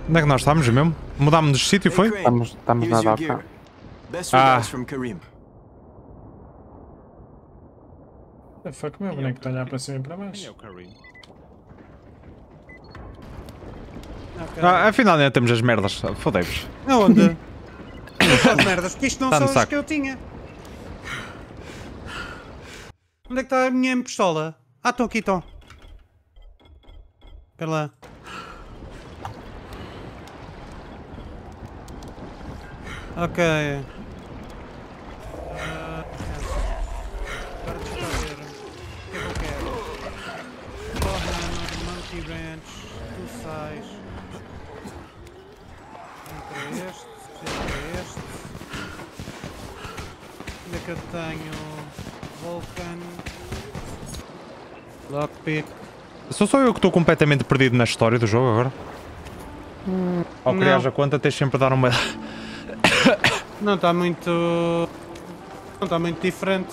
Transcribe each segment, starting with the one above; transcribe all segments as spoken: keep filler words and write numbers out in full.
Onde é que nós estamos mesmo? Mudámos de sítio, foi? Estamos, estamos na doca. Ah. Fuck, meu boneco está a olhar para cima e para baixo. Ah, afinal ainda temos as merdas. Fodei-vos. Aonde? As merdas, porque isto não Tá no são as saco. que eu tinha. Onde é que está a minha pistola? Ah, estão aqui, estão. Espera lá. Ok. Ah, agora deixa eu ver. O que é que eu quero? Warhammer, Monkey Ranch, tu sais. Entra este, entra este. Onde é que eu tenho? Vulcan. Lockpick. Sou só eu que estou completamente perdido na história do jogo agora? Hum, Ao criares não. a conta tens sempre de dar uma... Não está muito... Não está muito diferente.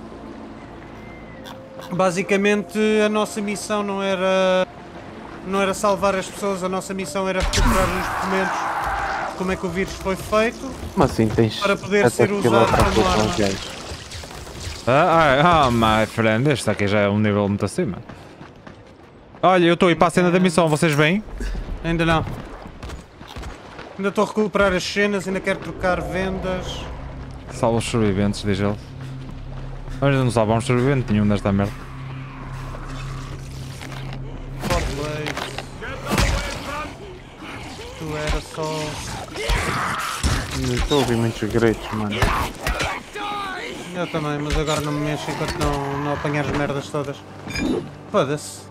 Basicamente a nossa missão não era... Não era salvar as pessoas, a nossa missão era recuperar os documentos. Como é que o vírus foi feito. Como assim tens para poder ser sete usado quilómetros como com arma. os gajos? Ah, ah, ah, my friend, este aqui já é um nível muito acima. Olha, eu estou aí para a cena da missão, vocês vêm? Ainda não. Ainda estou a recuperar as cenas, ainda quero trocar vendas. Salva os sobreviventes, diz ele. Nós não salvamos sobrevivente nenhum desta merda. Tu era só... Não estou a ouvir muitos gritos, mano. Eu também, mas agora não me mexo enquanto não, não apanhar as merdas todas. Foda-se.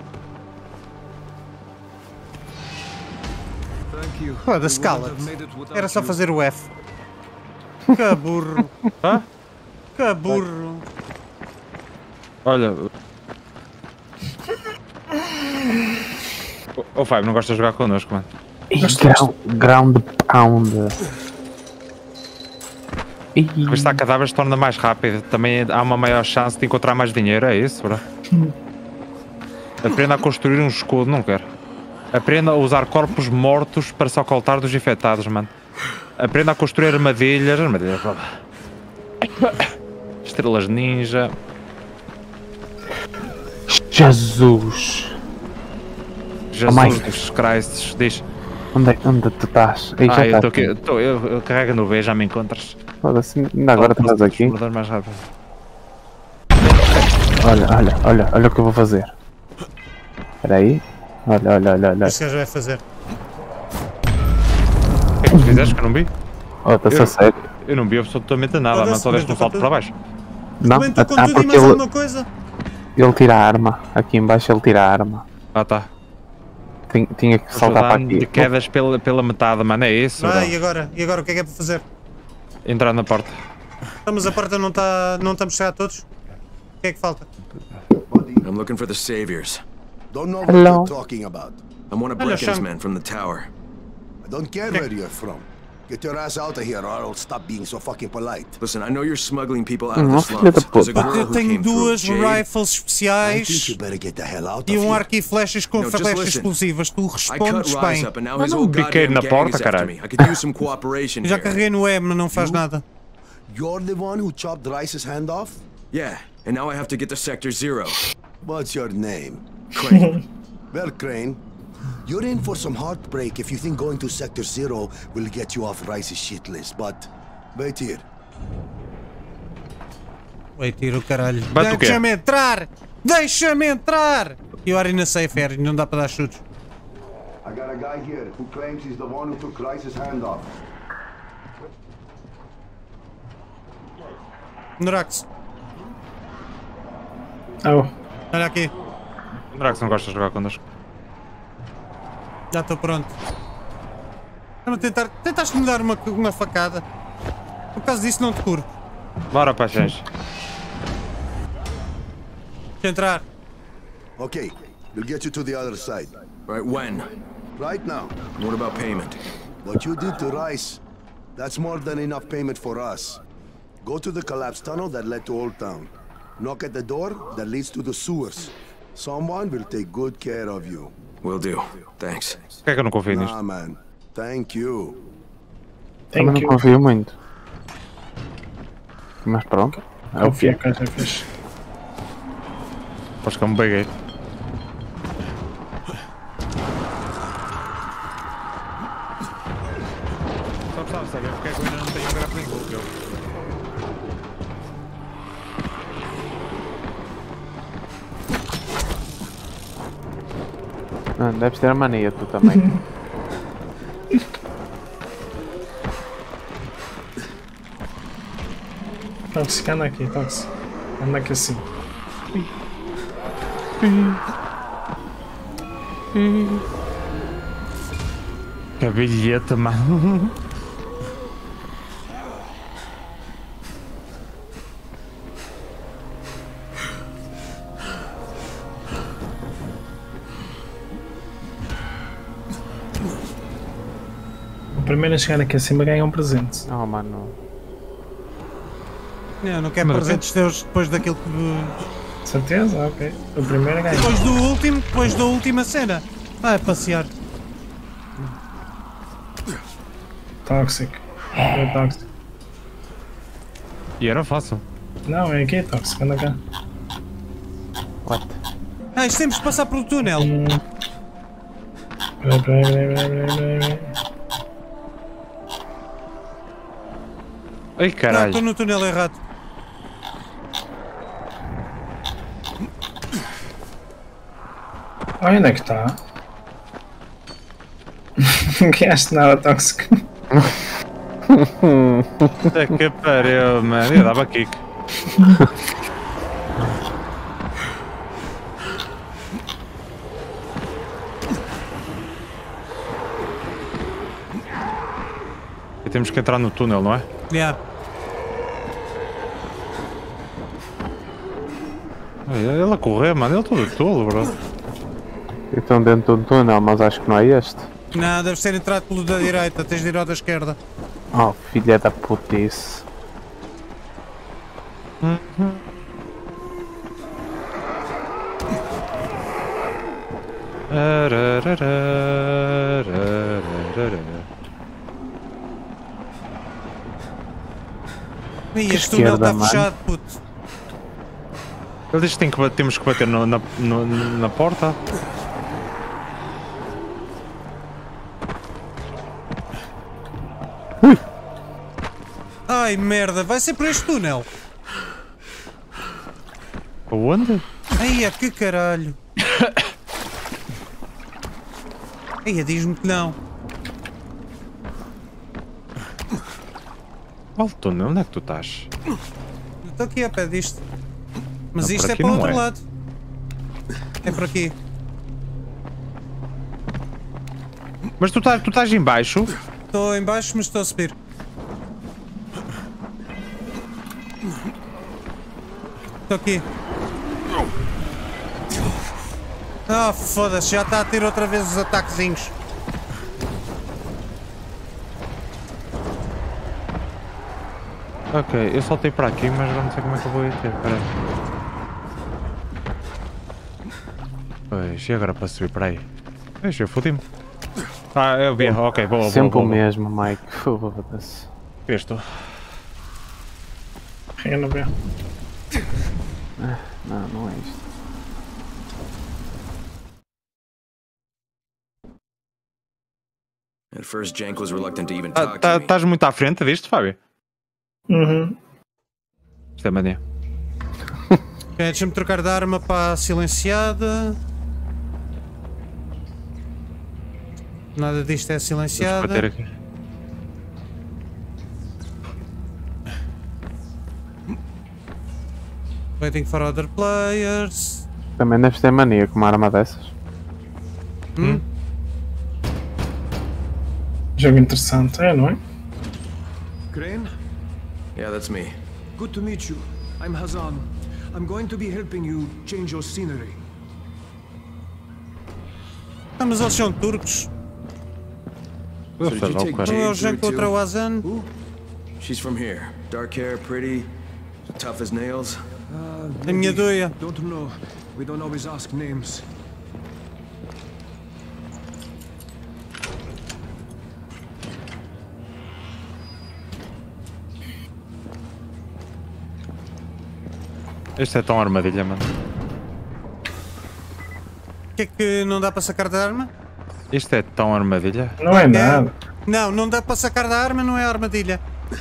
Foda-se, cala-te. Era só fazer o F. Que burro. Hã? Que burro. Olha... Ô oh, Fábio, não gostas de jogar connosco, mano? Ih, ground, ground pound. Revistar cadáveres torna mais rápido. Também há uma maior chance de encontrar mais dinheiro, é isso, bro? Aprenda a construir um escudo, não quero. Aprenda a usar corpos mortos para se ocultar dos infectados, mano. Aprenda a construir armadilhas. Armadilhas. Estrelas ninja. Jesus! Jesus Christ, diz. Onde, é, onde tu estás? Aí já Ah, eu estás. estou aqui. Eu, tô, eu, eu carrego no V, já me encontras. Foda-se, ainda agora estás aqui. Mais rápido. Olha, olha, olha, olha o que eu vou fazer. Espera aí. Olha, olha, olha, olha. Este gajo vai fazer. O que é que tu fizeste que eu não vi? Oh, está-se a sério. Eu não vi absolutamente nada, mas só deste um salto para baixo. Não, Também estou com ah, tudo e porque mais ele, alguma coisa. ele tira a arma. Aqui em baixo ele tira a arma. Ah, tá. Tinha, tinha que saltar para De aqui. quedas pela, pela metade, mano, é isso? Vai, bro? e agora? E agora o que é que é para fazer? Entrar na porta. Estamos a porta, não está. Não estamos a chegar a todos? O que é que falta? I'm looking for the saviors. Don't know what Hello. you're talking about. I'm one of Hello, Brecken's Sean. men from the tower. I don't care where you're from. Get your ass out of here or I'll stop being so fucking polite. Listen, I know you're smuggling people out of the Nossa, filha da slums. There's a puta. girl Eu who tenho came through, duas Jade. rifles I think especiais you better get the hell out e of um here. arco e flechas com No, just flechas listen. explosivas. Tu I cut respondes Rise bem. up and now Mas his não whole biquei goddamn na gang porta, is after caralho. me. I could use some cooperation Já here. carreguei no M, mas não faz You? nada. You're the one who chopped Rice's hand off? Yeah, and now I have to get to Sector Zero. What's your name? Crane. Well, Crane, you're in for some heartbreak if you think going to Sector Zero will get you off Rice's shit list, but wait here. Vai, tira o caralho. Bate o quê? Deixa-me entrar! Deixa-me entrar! You are in a safe area, não dá para dar chutes. I got a guy here who claims he's the one who took Rice's hand off. Norax, Oh, olha aqui. Drax não gosta de jogar connosco. Já estou pronto. Vamos tentar. Tentaste me dar uma, uma facada. Por causa disso não te curto. Bora, paixões. Deixa entrar. Okay, we'll get you to the other side. Right, when? Right now. What about payment? What you did to Rice, that's more than enough payment for us. Go to the collapsed tunnel that led to Old Town. Knock at the door that leads to the sewers. Someone will take good care of you. Will do. Thanks. Por que é que eu não confio nisto? Nah, man. Thank you. Também Thank não you. confio muito. Mas pronto. É o que Confia é. que é fixe. Acho que eu me peguei. Só precisava saber porque é que eu ainda não tenho um grappling hook. Eu. Ah, deves ter a mania tu também. Toxic, anda aqui, Toxic. Anda aqui assim. Que bilhete, mano. O primeiro a chegar aqui acima ganha um presente. Oh mano. Não, não quero Mas presentes teus depois daquilo que. Certeza? Ok. O primeiro ganha. Depois do último, depois da última cena. Vai passear. Toxic. É Toxic. E era fácil. Não, é aqui, Toxic. Anda cá. What? Ah, isto temos de passar pelo túnel. Hum. Peraí, peraí, peraí, peraí, peraí, peraí. Ai Não, caralho. estou no túnel errado. Olha onde é que está. Não ganhaste nada, Toxic. Puta que pariu, mano. Eu dava kick. E temos que entrar no túnel, não é? Yeah. Ele a correr, mano. Ele todo tolo, bro. Estão dentro do túnel, mas acho que não é este. Não, deve ser entrado pelo da direita, tens de ir ao da esquerda. Oh, filha da putice. Ih, este esquerda, túnel está mano. fechado, puto. Ele diz que, tem que ba- temos que bater no- na, no- na porta. Ai merda, vai ser por este túnel. Onde? Ai, é que caralho. Ai, diz-me que não. Qual túnel? Onde é que tu estás? Estou aqui a pé disto. Mas Não, isto por é aqui para o não outro é. lado. É por aqui. Mas tu estás tu estás em baixo? Estou em baixo, mas estou a subir. Estou aqui. Ah, foda-se, já está a ter outra vez os ataquezinhos. Ok, eu soltei para aqui, mas agora não sei como é que eu vou ir ter. Pera aí. Pois, e agora para subir para aí? Deixa eu fodi-me. Ah, eu vi, ok, boa, boa, Sempre boa, o boa. mesmo, Mike. Foda-se. Este. Eu não vejo. Não, não é isto. At first, Jank was reluctant to even talk Tá- to me. Estás muito à frente disto, Fábio? Uhum. Isto é mania. Ok, deixa-me trocar de arma para a silenciada. Nada disto é Vamos silenciada. bater aqui. Waiting for other players. Também deves ter mania com uma arma dessas. Hum? Jogo interessante, é, não é? Crane? Yeah, that's me. Good to meet you. I'm Hazan. I'm going to be helping you change your scenery. Ah, mas eles são turcos. Eu So sei did lá you o take cara. Não é o Jade Jean through contra o too? Azan. She's from here. Dark hair, pretty, tough as nails. Uh, A minha doia. Don't know. We don't always ask names. Isto é tão armadilha, mano. O que é que não dá para sacar da arma? Isto é tão armadilha. Não é nada. Não, não dá para sacar da arma, não é armadilha.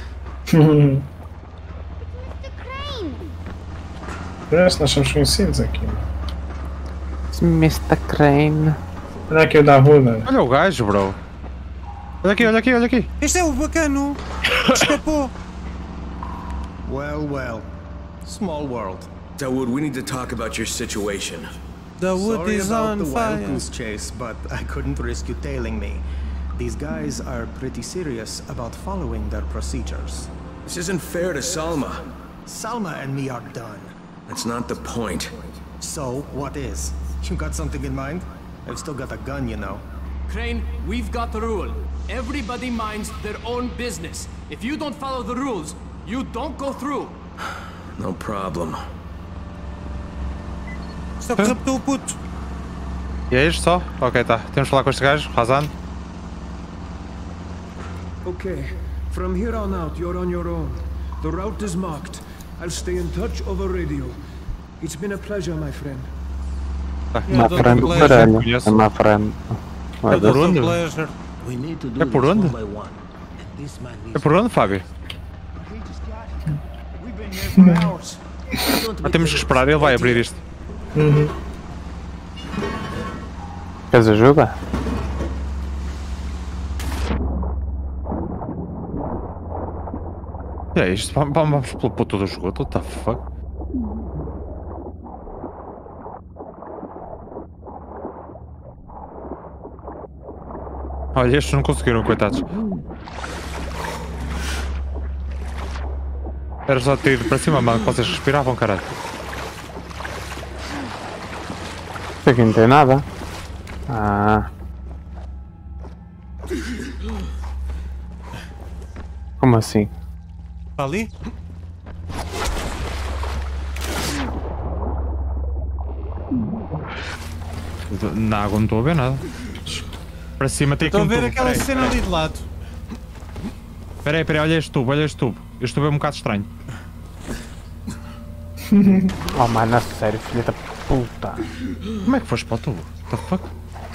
Parece que nós somos conhecidos aqui. mister Crane. Olha aqui o da Ruda. Olha o gajo, bro. Olha aqui, olha aqui, olha aqui. Este é o bacano. Escapou. Well, well. Small world. Dawood, we need to talk about your situation. The wood Sorry is about on the wild fire. goose chase, but I couldn't risk you tailing me. These guys are pretty serious about following their procedures. This isn't fair to Salma. Salma and me are done. That's not the point. So, what is? You got something in mind? I've still got a gun, you know. Crane, we've got the rule. Everybody minds their own business. If you don't follow the rules, you don't go through. No problem. Está que raptou o puto. E é isto só? Ok, tá. Temos de falar com este gajo, Hazan. Okay, from here on out, you're on your own. The route is marked. I'll stay in touch over radio. It's been a pleasure, my friend. Uma frente do caralho. É uma frente. É por onde? Pleasure. É por onde? É por onde, Fábio? Ah, temos que esperar, ele vai abrir isto. Uhum. Queres ajuda? E é isto? Vamos, vamos pelo puto do esgoto, what the fuck? Olha, estes não conseguiram, coitados. Era só ter ido para cima, mano, que vocês respiravam, caralho. Isso aqui não tem nada. Ah. Como assim? Ali? Na água não estou a ver nada. Para cima tem aqui Estou um a ver tubo. aquela Peraí, cena peraí. ali de lado. Espera aí, espera aí, olha este tubo, olha este tubo. Este tubo é um bocado estranho. Oh mano, a sério, filha da puta. Como é que foste para o tubo? What the fuck?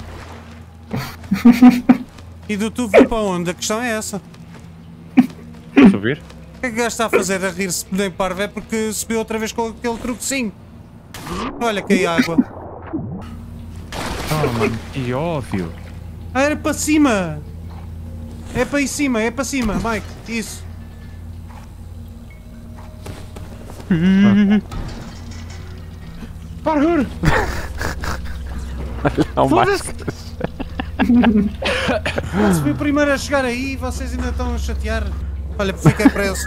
E do tubo para onde? A questão é essa. Subir? O que é que o gajo está a fazer a rir-se nem parvo? É porque subiu outra vez com aquele truquezinho. Olha que aí a água. Oh mano, que óbvio. Ah, era para cima. É para aí cima, é para cima, Mike. Isso. Parkour! Não mais. Se fui o primeiro a chegar aí, vocês ainda estão a chatear. Olha, fiquei preso.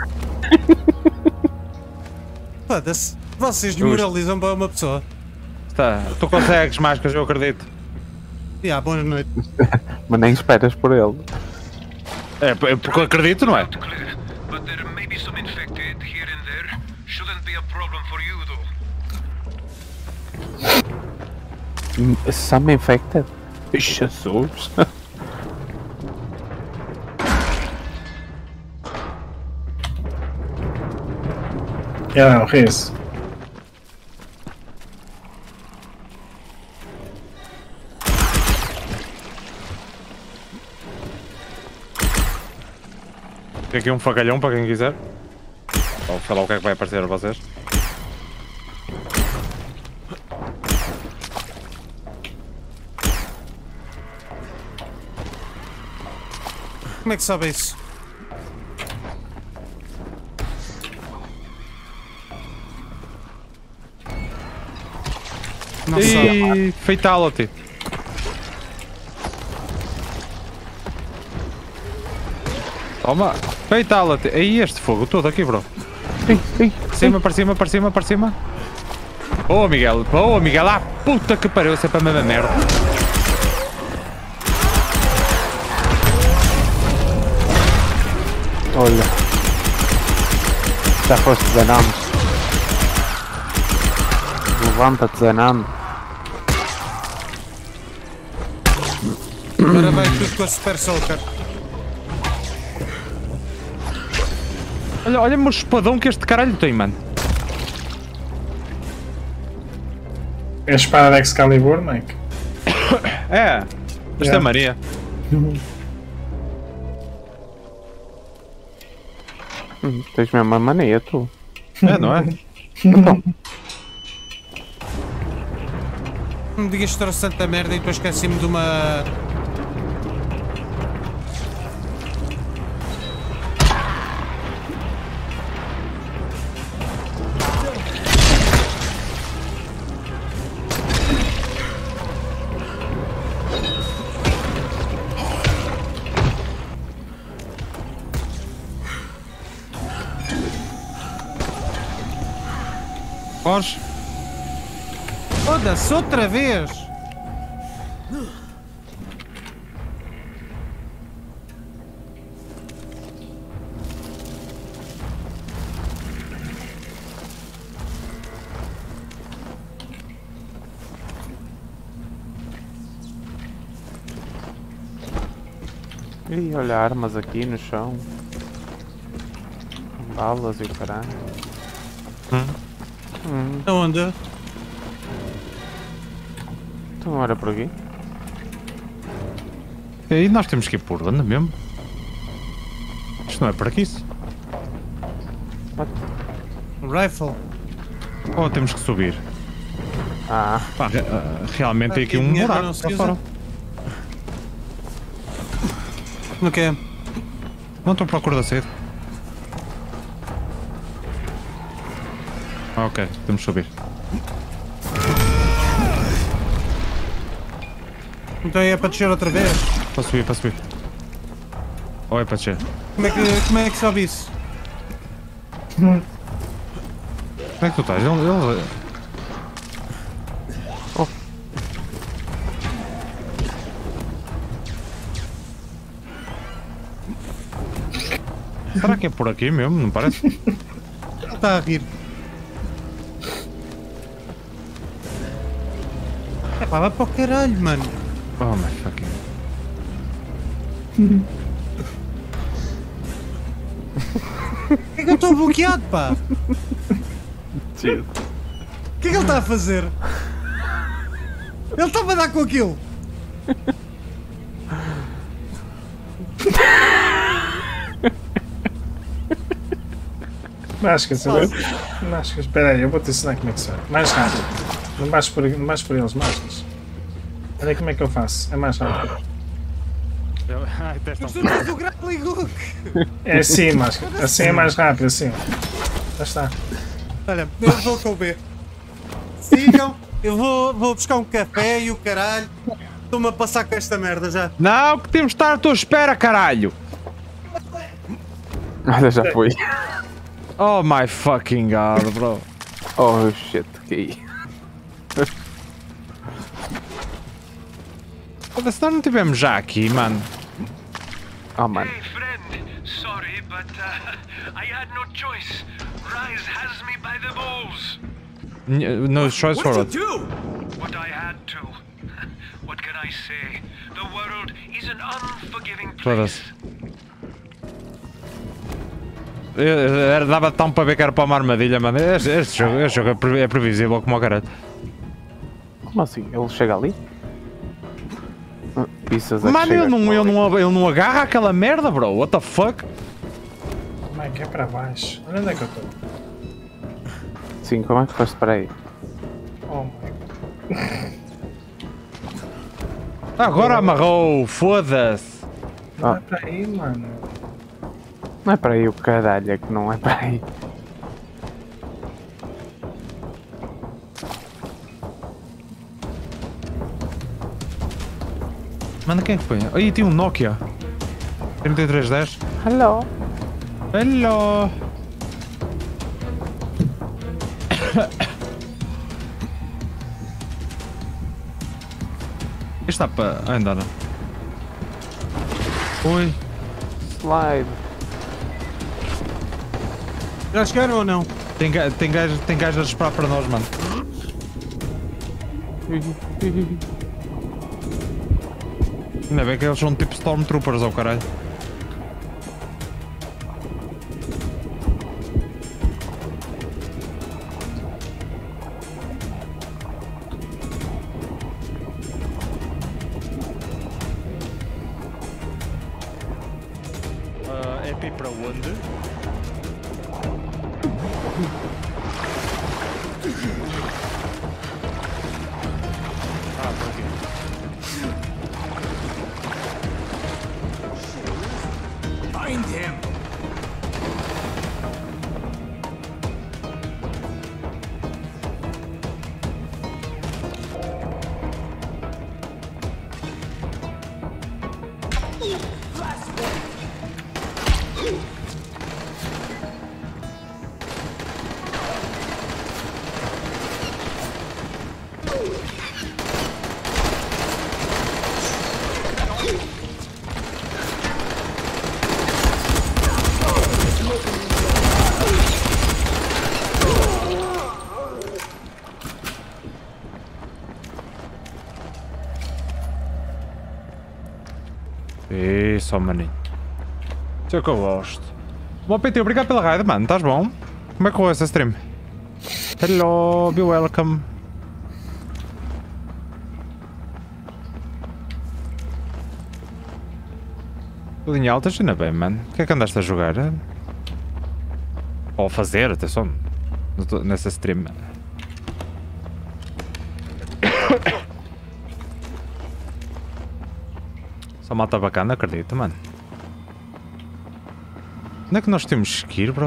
Foda-se. Vocês desmoralizam para uma pessoa. Tá, tu consegues, máscaras, eu acredito. Já, boa noite. Mas nem esperas por ele. É, é porque eu acredito, não é? But there may be some infected here and there. Shouldn't be a problem for you, though. Some infected? Jesus. Yeah, o que é isso? Tem aqui um fagalhão para quem quiser. Ou sei lá o que é que vai aparecer a vocês. Como é que sabe isso? Não sabe. E fatality. Toma, fatality. Aí este fogo todo aqui, bro. Ei, ei, Para cima, para cima, para cima, para cima. Boa, Miguel. Boa, Miguel. Ah, puta que pariu. Isso é para a mesma merda. olha. Já foste Zenando. Levanta-te, Zenando. Agora vai tudo com a Super Soaker. Olha, olha-me o espadão que este caralho tem, mano. É a espada de Excalibur, Mike? É, esta é Maria. Hum, tens mesmo uma mania, tu. É, não é? Então, Não me digas que trouxe tanta merda e depois esqueci-me de uma... Foge. Foda-se, outra vez! e olha armas aqui no chão. Balas e o caralho. Hum, Aonde? então olha por aqui. E nós temos que ir por onde mesmo? Isto não é para aqui isso. Rifle. Ou temos que subir? Ah, Pá, re- ah, realmente tem aqui um Dinheiro buraco não se para usa. fora. No quê? Não estou à procura da sede. Ah, ok, temos que subir. Então é para descer outra vez? Para subir, para subir. Ou é para descer? Como é que, como é que sobe isso? Onde é que tu estás? Ele, ele... Oh. Será que é por aqui mesmo? Não parece? Ele está a rir. É pá, vai para o caralho, mano. Oh my fucking... O que é que eu estou bloqueado, pá? O que é que ele está a fazer? Ele está-me a dar com aquilo. Mascas, eu... Mascas, espera aí, eu vou te ensinar como é que se faz. Mais rápido. Não baixes por, não baixes por eles, mascas. Olha aí como é que eu faço. É mais rápido. Ai, testa Mas tu tens o grappling hook. É assim, masca. Assim é mais rápido, assim. Já está. Olha, eu vou com o B. Sigam, eu vou, vou buscar um café e o caralho. Estou-me a passar com esta merda já. Não, que temos de estar à tua espera, caralho! olha, já foi. Oh my fucking god, bro. Oh shit, que Foda-se, nós não estivemos já aqui, mano. Oh mano. Hey, friend. Sorry, but uh, I had no choice. Rise has me by the balls. N- No choice for What'd it. you do? What I had to. What can I say? The world is an unforgiving place. Foda-se. Eu- eu- Era, dava tão para ver que era para uma armadilha, mano. Este, este jogo, este jogo é pre- é previsível como o caralho. Como assim? Ele chega ali? Ah, Pizzas é que Mano, chega ele não, ali. ele, não, ele não agarra aquela merda, bro. What the fuck? Mike, é para baixo. Olha onde é que eu estou. Sim, como é que foste para aí? Oh my. Agora amarrou, foda-se. Não Ah. é para aí, mano. Não é para aí o caralho, é que não é para aí. Mano, quem é que foi? Aí tinha um Nokia. trinta e três dez. Hello. Hello. Isto está para andar. Oi. Slide. Já chegaram ou não? Tem, ga- tem gajos tem gajo a disparar para nós, mano. Ainda bem que eles são tipo Stormtroopers, ao caralho. E para onde? Ah, por aqui. Find him! Isso, maninho. Isso é o que eu gosto. Bom, P T, obrigado pela raid, mano. Estás bom? Como é que correu essa stream? Hello, be welcome. Tudo em altas, ainda bem, mano. O que é que andaste a jogar? Ou a fazer, atenção. Nessa stream. Só malta bacana, acredito, mano. Onde é que nós temos que ir, bro?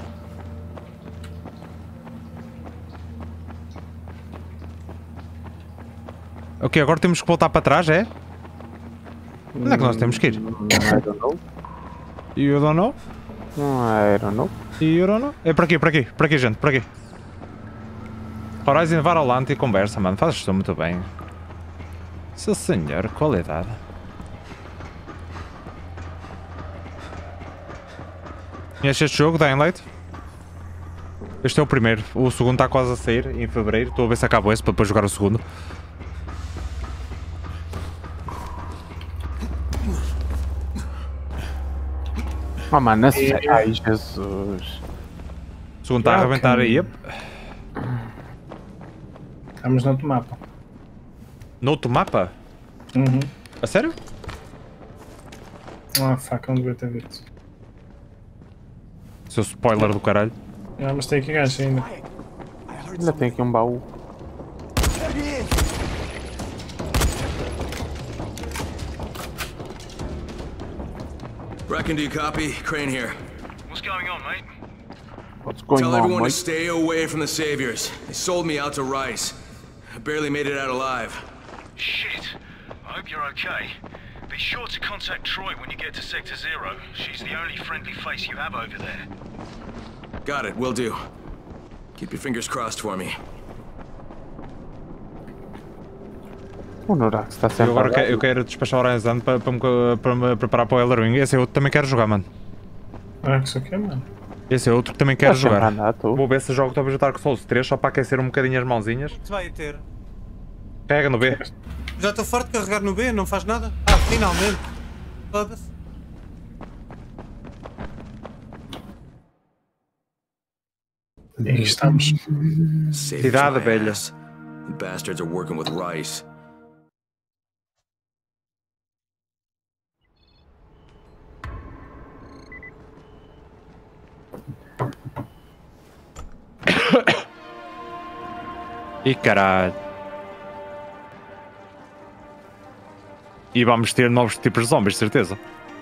Ok, agora temos que voltar para trás, é? Onde é que nós temos que ir? I don't know. You don't know? I don't know. You don't know? É por aqui, por aqui, por aqui, gente, por aqui. Horizon, vá ao lado e conversa, mano. Fazes isto muito bem. Seu senhor, qualidade. Conheces este jogo, Dying Light? Este é o primeiro. O segundo está quase a sair, em fevereiro. Estou a ver se acabo esse para depois jogar o segundo. Oh, mano, esse... Ai, Jesus. O segundo está a arrebentar aí. Yep. Estamos no outro mapa. No outro mapa? Uhum. A sério? Ah, fuck, não devia ter visto. Seu spoiler do caralho. Ah, mas tem aqui gajo ainda. Ainda tem aqui um baú. Brecken, do you copy? Crane here. What's going on, mate? What's going Tell on, everyone mate? to stay away from the Saviors. They sold me out to Rice. I barely made it out alive. Shit. I hope you're okay. Be sure to contact Troy when you get to Sector Zero. She's the only friendly face you have over there. Got it, will do. Keep your fingers crossed for me. O Norax está Eu sempre agora a quero, eu quero despachar o Horizon para, para, me, para me preparar para o Elder Ring. Esse é outro que também quero jogar, mano. Ah, que isso aqui é, mano. Esse é outro que também quero Estás sempre jogar. a andar, tu. Vou ver se jogo talvez o Dark Souls três só para aquecer um bocadinho as mãozinhas. Isso vai ter. Pega no B. Já estou farto de carregar no B, não faz nada? Ah, finalmente. Foda-se. E aqui estamos. Saviors Cidade my velha. ass. The bastards are working with Rice. E caralho. E vamos ter novos tipos de zombies, de certeza.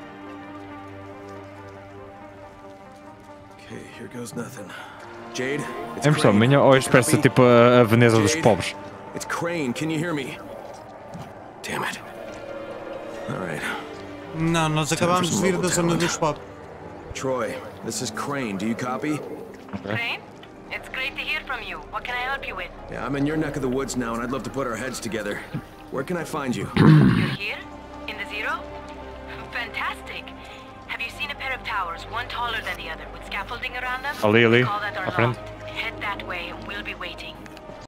Okay, here goes nothing. Jade, it's É impressão Crane. minha ou You espécie copy? tipo a, a Veneza dos Jade, pobres? It's Crane. Can you hear me? Damn it. All right. Não, nós acabámos de vir da zona dos pop. Troy, this is Crane. Do you copy? Crane? It's great to hear from you. What can I help you with? Yeah, I'm in your neck of the woods now, and I'd love to put our heads together. Where can I find you? You're here? In the Zero? Fantastic. Have you seen a pair of towers, one taller than the other, with scaffolding around them? Ali, ali. Call that our À frente. loft. Head that way and we'll be waiting.